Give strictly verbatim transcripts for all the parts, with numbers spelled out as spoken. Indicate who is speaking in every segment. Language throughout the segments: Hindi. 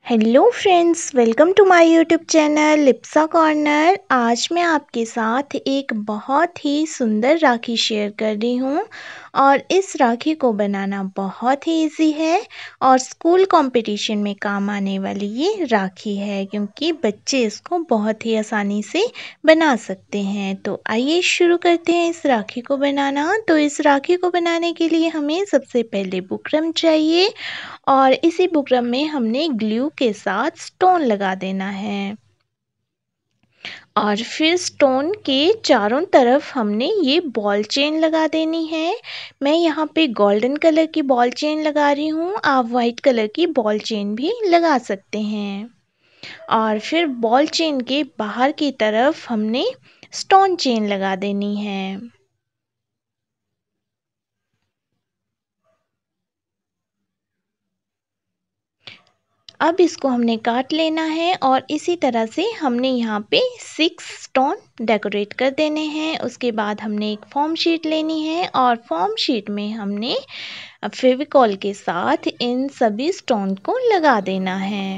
Speaker 1: Hello friends, welcome to my YouTube channel Lipsa corner. आज मैं आपके साथ एक बहुत ही सुंदर राखी शेयर कर रही हूँ और इस राखी को बनाना बहुत ही इजी है और स्कूल कंपटीशन में काम आने वाली ये राखी है, क्योंकि बच्चे इसको बहुत ही आसानी से बना सकते हैं। तो आइए शुरू करते हैं इस राखी को बनाना। तो इस राखी को बनाने के लिए हमें सबसे पहले बुकरम चाहिए और इसी बुकरम में हमने ग्लू के साथ स्टोन लगा देना है और फिर स्टोन के चारों तरफ हमने ये बॉल चेन लगा देनी है। मैं यहाँ पे गोल्डन कलर की बॉल चेन लगा रही हूँ, आप वाइट कलर की बॉल चेन भी लगा सकते हैं। और फिर बॉल चेन के बाहर की तरफ हमने स्टोन चेन लगा देनी है। अब इसको हमने काट लेना है और इसी तरह से हमने यहाँ पे सिक्स स्टोन डेकोरेट कर देने हैं। उसके बाद हमने एक फॉर्म शीट लेनी है और फॉर्म शीट में हमने फेविकॉल के साथ इन सभी स्टोन को लगा देना है।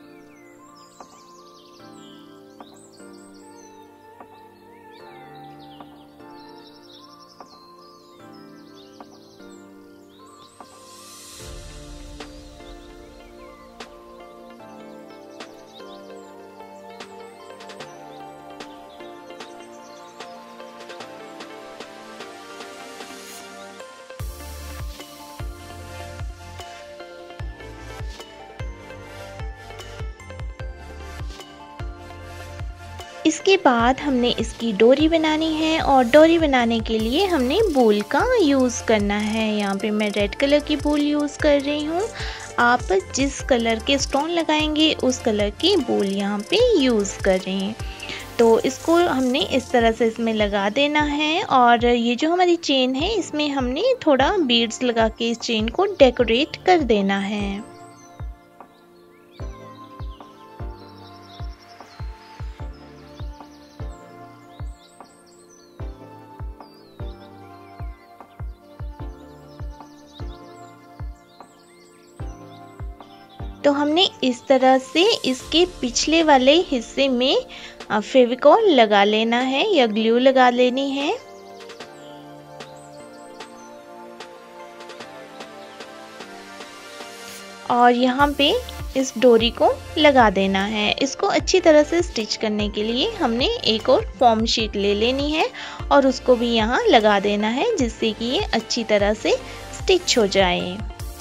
Speaker 1: इसके बाद हमने इसकी डोरी बनानी है और डोरी बनाने के लिए हमने बूल का यूज़ करना है। यहाँ पे मैं रेड कलर की बूल यूज़ कर रही हूँ। आप जिस कलर के स्टोन लगाएंगे उस कलर की बूल यहाँ पे यूज़ करें। तो इसको हमने इस तरह से इसमें लगा देना है और ये जो हमारी चेन है इसमें हमने थोड़ा बीड्स लगा के इस चेन को डेकोरेट कर देना है। तो हमने इस तरह से इसके पिछले वाले हिस्से में फेविकॉल लगा लेना है या ग्लू लगा लेनी है। और यहाँ पे इस डोरी को लगा देना है। इसको अच्छी तरह से स्टिच करने के लिए हमने एक और फॉर्म शीट ले लेनी है और उसको भी यहाँ लगा देना है, जिससे कि ये अच्छी तरह से स्टिच हो जाए।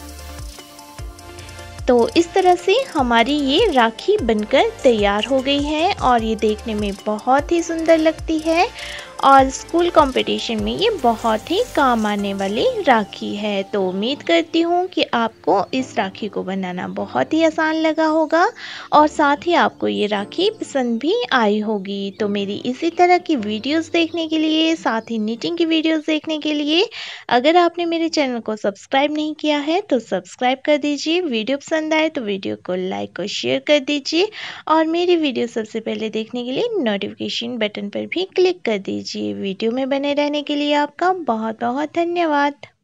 Speaker 1: तो इस तरह से हमारी ये राखी बनकर तैयार हो गई है और ये देखने में बहुत ही सुंदर लगती है और स्कूल कंपटीशन में ये बहुत ही काम आने वाली राखी है। तो उम्मीद करती हूँ कि आपको इस राखी को बनाना बहुत ही आसान लगा होगा और साथ ही आपको ये राखी पसंद भी आई होगी। तो मेरी इसी तरह की वीडियोस देखने के लिए, साथ ही निटिंग की वीडियोस देखने के लिए अगर आपने मेरे चैनल को सब्सक्राइब नहीं किया है तो सब्सक्राइब कर दीजिए। वीडियो पसंद आए तो वीडियो को लाइक और शेयर कर दीजिए और मेरी वीडियो सबसे पहले देखने के लिए नोटिफिकेशन बटन पर भी क्लिक कर दीजिए। वीडियो में बने रहने के लिए आपका बहुत बहुत धन्यवाद।